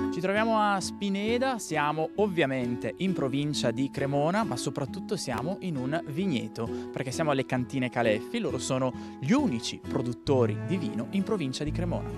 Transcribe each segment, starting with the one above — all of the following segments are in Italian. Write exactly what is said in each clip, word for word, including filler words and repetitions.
Ci troviamo a Spineda, siamo ovviamente in provincia di Cremona, ma soprattutto siamo in un vigneto, perché siamo alle Cantine Caleffi, loro sono gli unici produttori di vino in provincia di Cremona.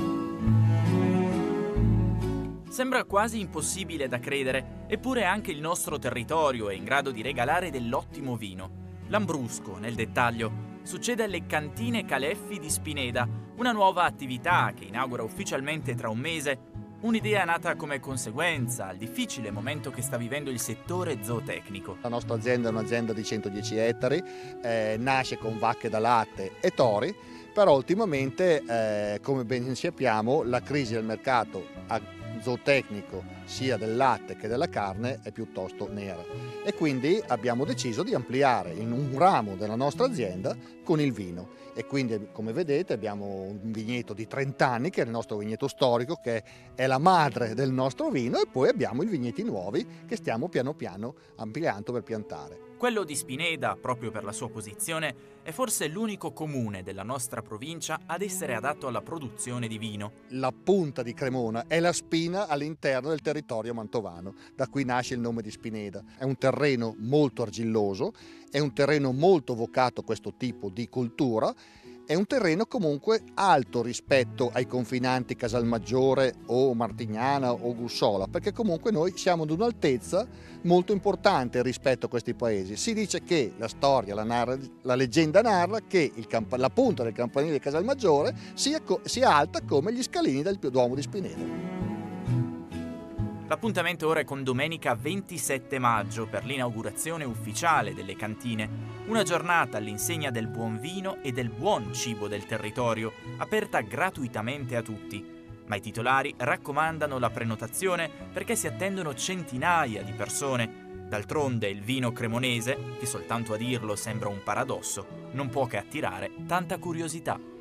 Sembra quasi impossibile da credere, eppure anche il nostro territorio è in grado di regalare dell'ottimo vino. Lambrusco, nel dettaglio. Succede alle Cantine Caleffi di Spineda, una nuova attività che inaugura ufficialmente tra un mese. Un'idea nata come conseguenza al difficile momento che sta vivendo il settore zootecnico. La nostra azienda è un'azienda di centodieci ettari, eh, nasce con vacche da latte e tori, però ultimamente, eh, come ben sappiamo, la crisi del mercato zootecnico sia del latte che della carne è piuttosto nera e quindi abbiamo deciso di ampliare in un ramo della nostra azienda con il vino e quindi, come vedete, abbiamo un vigneto di trenta anni che è il nostro vigneto storico, che è la madre del nostro vino, e poi abbiamo i vigneti nuovi che stiamo piano piano ampliando per piantare. Quello di Spineda, proprio per la sua posizione, è forse l'unico comune della nostra provincia ad essere adatto alla produzione di vino. La punta di Cremona è la spina all'interno del territorio mantovano, da cui nasce il nome di Spineda. È un terreno molto argilloso, è un terreno molto vocato a questo tipo di cultura, è un terreno comunque alto rispetto ai confinanti Casalmaggiore o Martignana o Gussola, perché comunque noi siamo ad un'altezza molto importante rispetto a questi paesi. Si dice che la storia, la, narra, la leggenda narra che il la punta del campanile di Casalmaggiore sia, sia alta come gli scalini del Duomo di Spineda. L'appuntamento ora è con domenica ventisette maggio per l'inaugurazione ufficiale delle cantine, una giornata all'insegna del buon vino e del buon cibo del territorio, aperta gratuitamente a tutti. Ma i titolari raccomandano la prenotazione perché si attendono centinaia di persone. D'altronde il vino cremonese, che soltanto a dirlo sembra un paradosso, non può che attirare tanta curiosità.